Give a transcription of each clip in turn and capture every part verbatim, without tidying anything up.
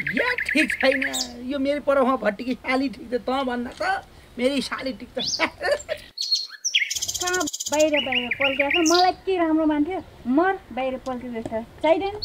या ठीक छैन यो मेरो परमा भट्टीकी साली ठीक त त भन्न त मेरी साली ठीक त कहाँ बाहिर बाहिर पल्किएको मलाई के राम्रो मान्थ्यो मर बाहिर पल्किएको छ चाहिँदैन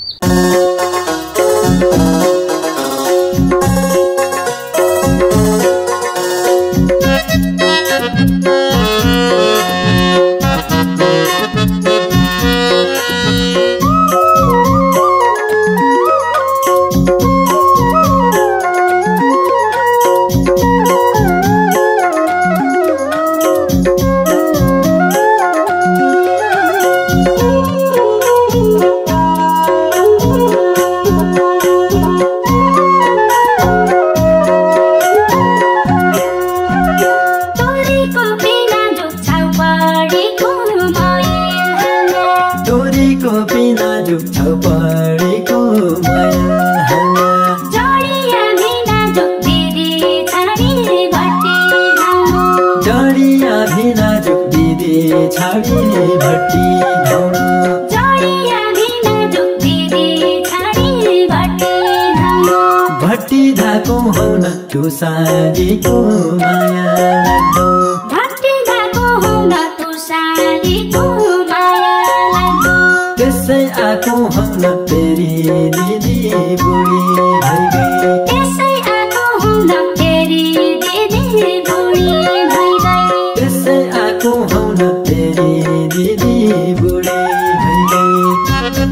तू सालीको माया लाग्दो भट्टी धाको हुन तू सालीको माया लाग्दो त्यसै आको हुन तेरी दिदी बुढी भइ गई त्यसै आको हुन तेरी दिदी बुढी भइ गई त्यसै आको हुन तेरी दिदी बुढी भइ गई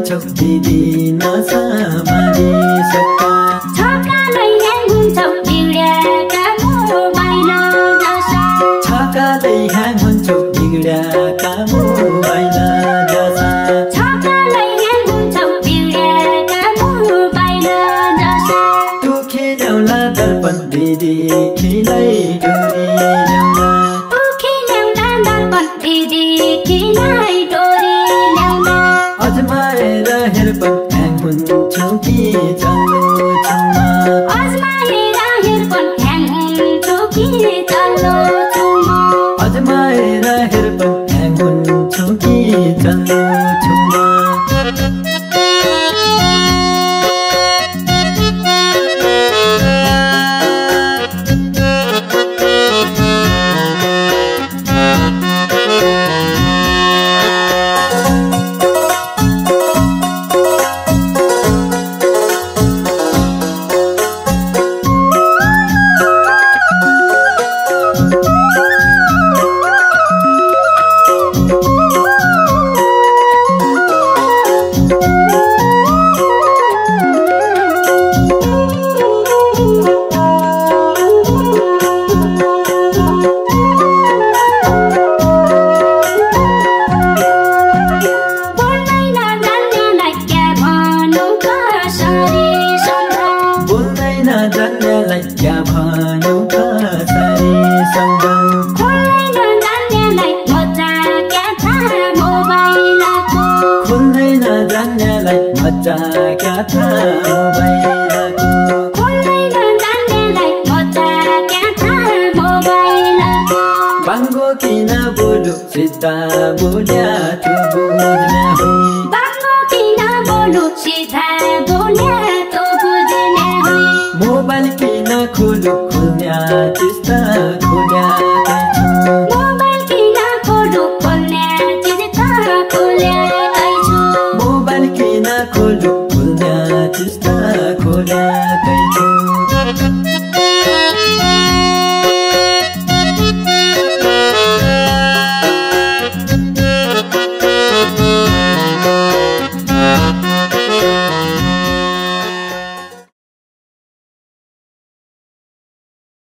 हुन्छौ दिदी नसामारी सक्का छकालै ह्याङ हुन्छौ बिग्ड्याका मोबाइल जसा छकालै ह्याङ हुन्छौ बिग्ड्याका मोबाइल जसा छकालै ह्याङ हुन्छौ बिग्ड्याका मोबाइल जसा दुखी ल्याउला दर्पण दिदी खिलै डोरी ल्याउला दुखी ल्याउला दर्पण दिदी खिलै डोरी ल्याउला अजमाएर हेर्पण ह्याङ हुन्छौ कि चल्लो छुमा अजमाएर हेर्पण ह्याङ हुन्छौ कि चल्लो छुमा अजमाएर हेर्पण ह्याङ हुन्छौ कि चल्लो छुमा सीधा बोल्या तू बुझ्न हो बाङ्गो किन बोलु सीधा